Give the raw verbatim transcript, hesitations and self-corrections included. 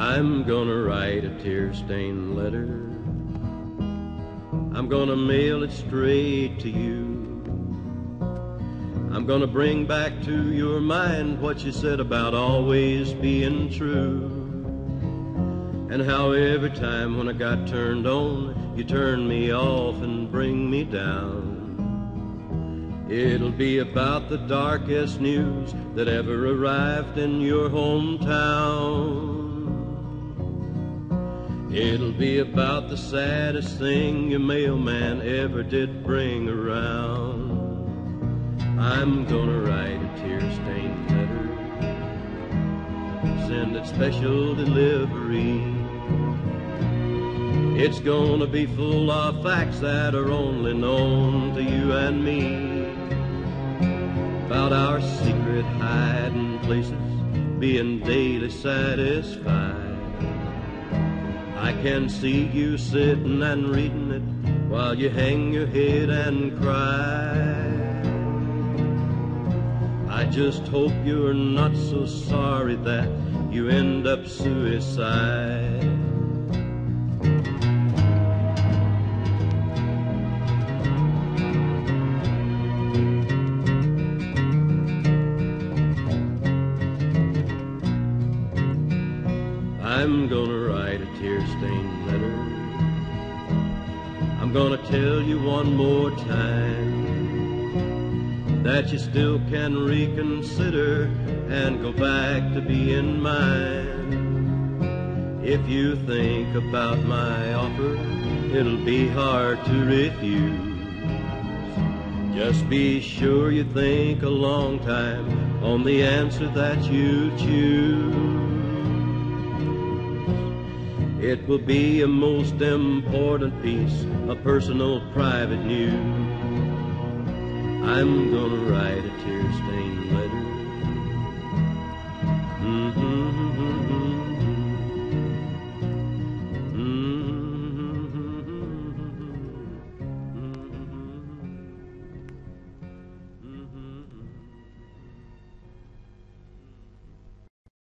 I'm gonna write a tear-stained letter. I'm gonna mail it straight to you. I'm gonna bring back to your mind what you said about always being true, and how every time when I got turned on, you turn me off and bring me down. It'll be about the darkest news that ever arrived in your hometown. It'll be about the saddest thing your mailman ever did bring around. I'm gonna write a tear-stained letter, send it special delivery. It's gonna be full of facts that are only known to you and me, about our secret hiding places being daily satisfied. I can see you sitting and reading it while you hang your head and cry. I just hope you're not so sorry that you end up suicide. I'm gonna write a tear-stained letter. I'm gonna tell you one more time that you still can reconsider and go back to being mine. If you think about my offer, it'll be hard to refuse. Just be sure you think a long time on the answer that you choose. It will be a most important piece of personal private news. I'm gonna write a tear-stained letter. Mm-hmm.